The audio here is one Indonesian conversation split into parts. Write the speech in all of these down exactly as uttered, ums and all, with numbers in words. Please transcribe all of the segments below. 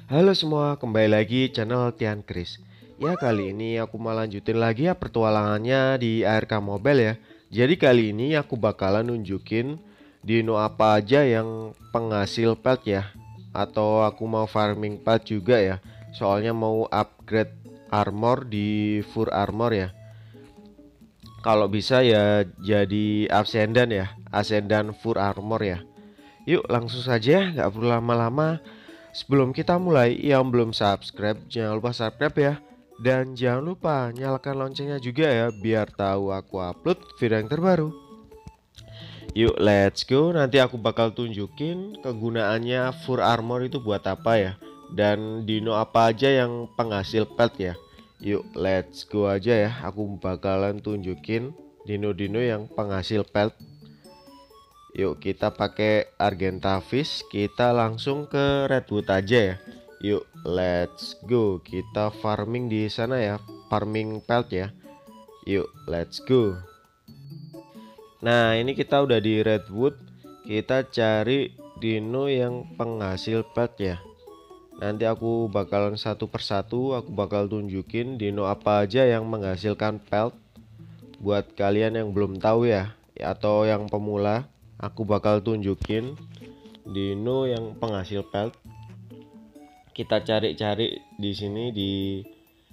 Halo semua, kembali lagi channel Tian Kris. Ya, kali ini aku mau lanjutin lagi ya pertualangannya di A R K Mobile ya. Jadi kali ini aku bakalan nunjukin dino apa aja yang penghasil pelt ya. Atau aku mau farming pelt juga ya. Soalnya mau upgrade armor di full armor ya. Kalau bisa ya jadi Ascendan ya, Ascendan full armor ya. Yuk langsung saja, nggak perlu lama-lama. Sebelum kita mulai, yang belum subscribe jangan lupa subscribe ya. Dan jangan lupa nyalakan loncengnya juga ya, biar tahu aku upload video yang terbaru. Yuk let's go. Nanti aku bakal tunjukin kegunaannya full armor itu buat apa ya, dan dino apa aja yang penghasil pelt ya. Yuk let's go aja ya. Aku bakalan tunjukin dino-dino yang penghasil pelt. Yuk kita pakai Argenta Fish, kita langsung ke Redwood aja ya. Yuk let's go, kita farming di sana ya, farming pelt ya. Yuk let's go. Nah ini kita udah di Redwood, kita cari dino yang penghasil pelt ya. Nanti aku bakalan satu persatu aku bakal tunjukin dino apa aja yang menghasilkan pelt. Buat kalian yang belum tahu ya, atau yang pemula, aku bakal tunjukin dino yang penghasil pelt. Kita cari-cari di sini di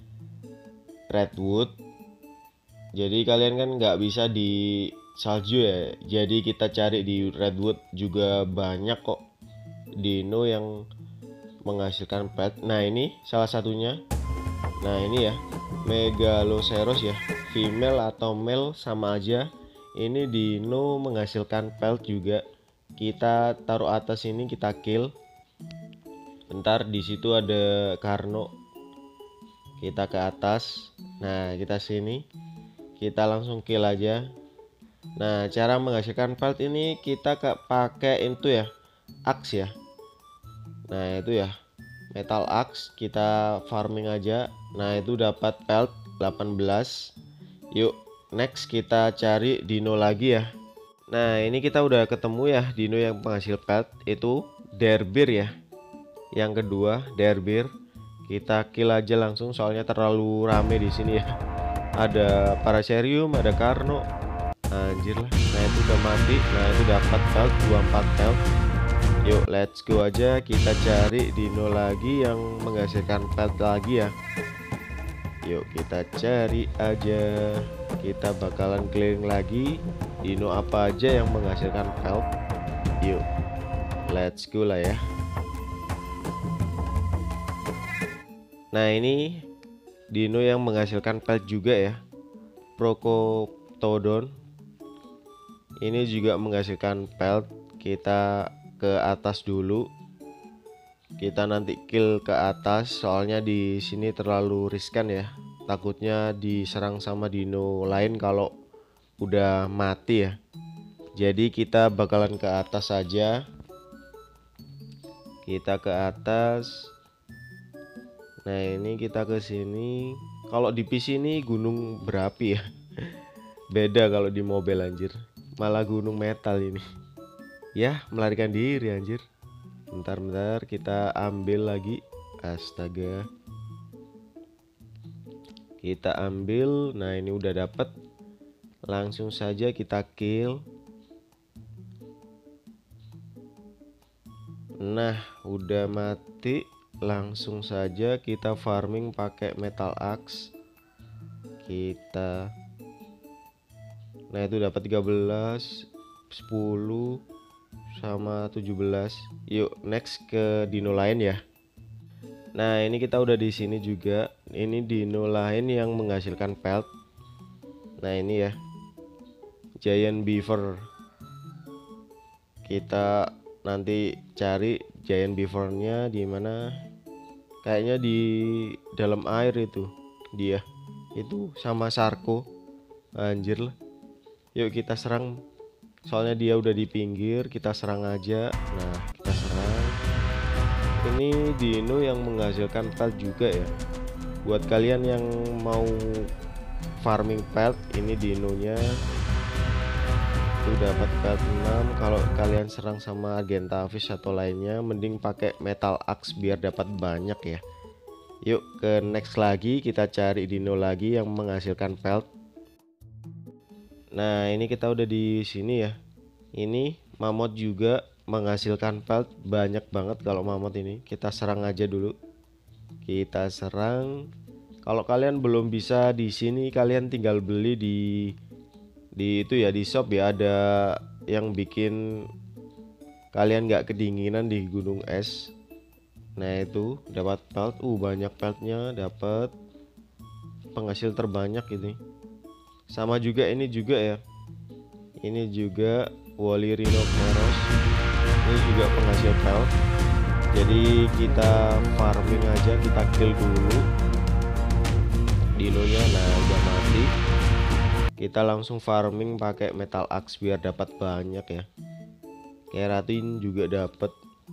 Redwood. Jadi kalian kan nggak bisa di salju ya. Jadi kita cari di Redwood juga banyak kok dino yang menghasilkan pelt. Nah ini salah satunya. Nah ini ya, Megaloceros ya, female atau male sama aja. Ini dino menghasilkan pelt juga. Kita taruh atas ini, kita kill. Bentar, di situ ada Karno. Kita ke atas. Nah kita sini, kita langsung kill aja. Nah cara menghasilkan pelt ini kita pakai itu ya, axe ya. Nah itu ya, metal axe, kita farming aja. Nah itu dapat pelt delapan belas. Yuk next kita cari dino lagi ya. Nah ini kita udah ketemu ya dino yang penghasil pelt, itu Derbir ya. Yang kedua Derbir, kita kill aja langsung soalnya terlalu rame di sini ya. Ada Paracerium, ada Karno. Anjir lah. Nah itu udah mati. Nah itu dapat pelt dua puluh empat pelt. Yuk let's go aja, kita cari dino lagi yang menghasilkan pelt lagi ya. Yuk kita cari aja. Kita bakalan keliling lagi dino apa aja yang menghasilkan pelt. Yuk let's go lah ya. Nah ini dino yang menghasilkan pelt juga ya, Procoptodon. Ini juga menghasilkan pelt. Kita ke atas dulu, kita nanti kill ke atas soalnya di sini terlalu riskan ya, takutnya diserang sama dino lain kalau udah mati ya. Jadi kita bakalan ke atas saja. Kita ke atas. Nah ini kita ke sini. Kalau di P C ini gunung berapi ya. Beda kalau di mobile anjir, malah gunung metal ini. Ya melarikan diri anjir. Bentar-bentar kita ambil lagi. Astaga. Kita ambil. Nah ini udah dapat. Langsung saja kita kill. Nah udah mati. Langsung saja kita farming pakai metal axe. Kita. Nah itu dapat tiga belas, sepuluh sama tujuh belas. Yuk next ke dino lain ya. Nah ini kita udah di sini juga. Ini dino lain yang menghasilkan pelt. Nah ini ya, Giant Beaver. Kita nanti cari Giant Beavernya di mana. Kayaknya di dalam air itu dia. Itu sama Sarko. Anjir lah. Yuk kita serang. Soalnya dia udah di pinggir, kita serang aja. Nah kita serang. Ini dino yang menghasilkan pelt juga ya. Buat kalian yang mau farming pelt, ini dinonya. itu dapat pelt enam. Kalau kalian serang sama Argentavis atau lainnya, mending pakai Metal Axe biar dapat banyak ya. Yuk ke next lagi, kita cari dino lagi yang menghasilkan pelt. Nah, ini kita udah di sini ya. Ini mammoth juga menghasilkan pelt banyak banget. Kalau mammoth ini kita serang aja dulu. Kita serang. Kalau kalian belum bisa di sini, kalian tinggal beli di di itu ya, di shop ya, ada yang bikin kalian nggak kedinginan di gunung es. Nah, itu dapat pelt. Uh, banyak peltnya, dapat penghasil terbanyak ini. Sama juga ini juga ya. Ini juga Wally Rhinoceros. Ini juga penghasil pelt. Jadi kita farming aja, kita kill dulu dinonya. Nah, udah mati. Kita langsung farming pakai Metal Axe biar dapat banyak ya. Keratin juga dapat.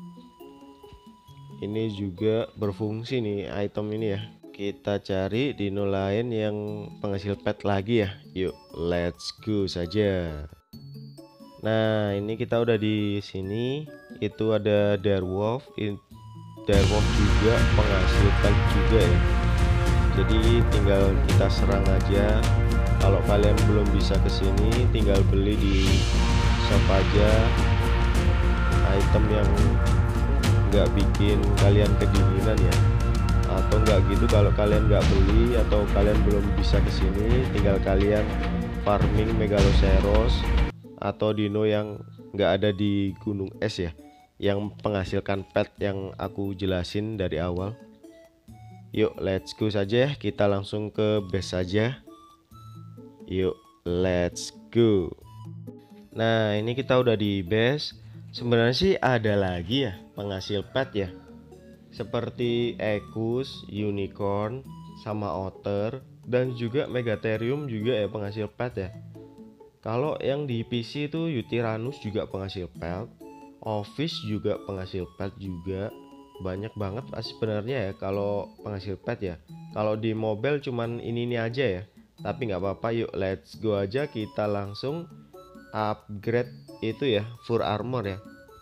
Ini juga berfungsi nih item ini ya. Kita cari dino lain yang penghasil pet lagi ya. Yuk, let's go saja. Nah, ini kita udah di sini. Itu ada Direwolf. Direwolf juga penghasil pet juga ya. Jadi tinggal kita serang aja. Kalau kalian belum bisa kesini, tinggal beli di shop aja item yang nggak bikin kalian kedinginan ya. Atau nggak gitu, kalau kalian nggak beli atau kalian belum bisa kesini, tinggal kalian farming Megaloceros atau dino yang nggak ada di gunung es ya, yang menghasilkan pet yang aku jelasin dari awal. Yuk let's go saja, kita langsung ke base saja. Yuk let's go. Nah, ini kita udah di base. Sebenarnya sih ada lagi ya penghasil pet ya, seperti Ekus, Unicorn, sama Otter, dan juga Megatherium juga ya penghasil pet ya. Kalau yang di P C itu Yutyrannus juga penghasil pelt, Office juga penghasil pelt juga. Banyak banget sebenarnya ya kalau penghasil pet ya. Kalau di mobile cuman ini ini aja ya, tapi nggak apa-apa. Yuk let's go aja, kita langsung upgrade itu ya, full armor ya.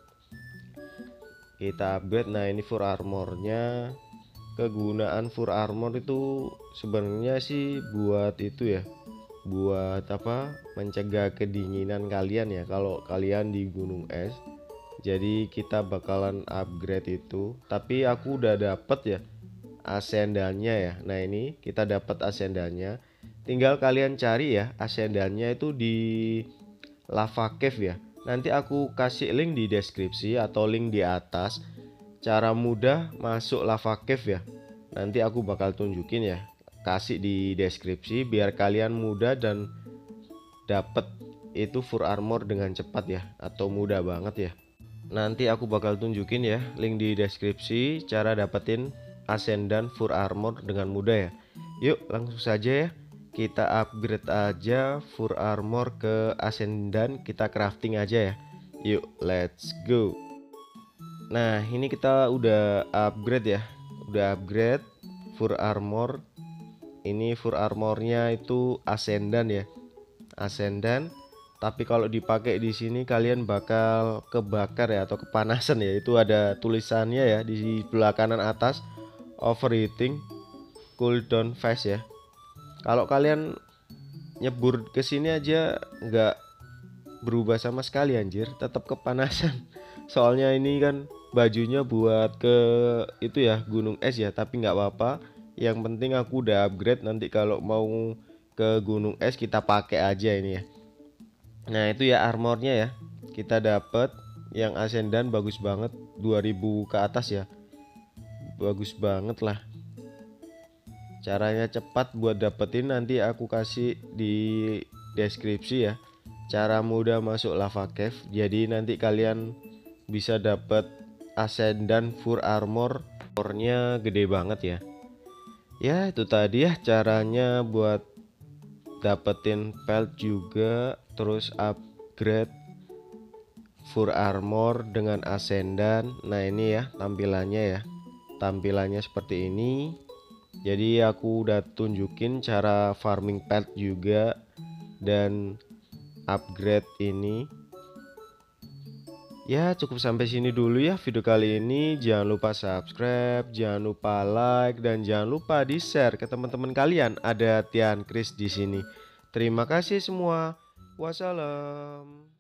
Kita upgrade. Nah, ini full armornya. Kegunaan full armor itu sebenarnya sih buat itu ya, buat apa, mencegah kedinginan kalian ya kalau kalian di gunung es. Jadi kita bakalan upgrade itu, tapi aku udah dapet ya asendannya ya. Nah, ini kita dapat asendannya, tinggal kalian cari ya asendannya itu di lava cave ya. Nanti aku kasih link di deskripsi atau link di atas, cara mudah masuk lava cave ya. Nanti aku bakal tunjukin ya, kasih di deskripsi biar kalian mudah dan dapat itu full armor dengan cepat ya, atau mudah banget ya. Nanti aku bakal tunjukin ya link di deskripsi cara dapetin ascendan full armor dengan mudah ya. Yuk langsung saja ya, kita upgrade aja full armor ke ascendan, kita crafting aja ya. Yuk let's go. Nah, ini kita udah upgrade ya, udah upgrade full armor. Ini full armornya itu ascendan ya, ascendan. Tapi kalau dipakai di sini kalian bakal kebakar ya, atau kepanasan ya. Itu ada tulisannya ya di sebelah kanan atas, overheating cooldown fast ya. Kalau kalian nyebur ke sini aja nggak berubah sama sekali anjir, tetap kepanasan. Soalnya ini kan bajunya buat ke itu ya, gunung es ya, tapi nggak apa-apa. Yang penting aku udah upgrade, nanti kalau mau ke gunung es kita pakai aja ini ya. Nah, itu ya armornya ya. Kita dapat yang ascendan bagus banget, dua ribu ke atas ya. Bagus banget lah. Caranya cepat buat dapetin, nanti aku kasih di deskripsi ya. Cara mudah masuk lava cave. Jadi nanti kalian bisa dapat ascendan full armor. Armornya gede banget ya. Ya, itu tadi ya caranya buat dapetin pelt juga, terus upgrade full armor dengan ascendan. Nah, ini ya tampilannya ya, tampilannya seperti ini. Jadi aku udah tunjukin cara farming pet juga, dan upgrade ini. Ya, cukup sampai sini dulu ya video kali ini. Jangan lupa subscribe, jangan lupa like, dan jangan lupa di-share ke teman-teman kalian. Ada Tian Kris di sini. Terima kasih semua. Wassalam.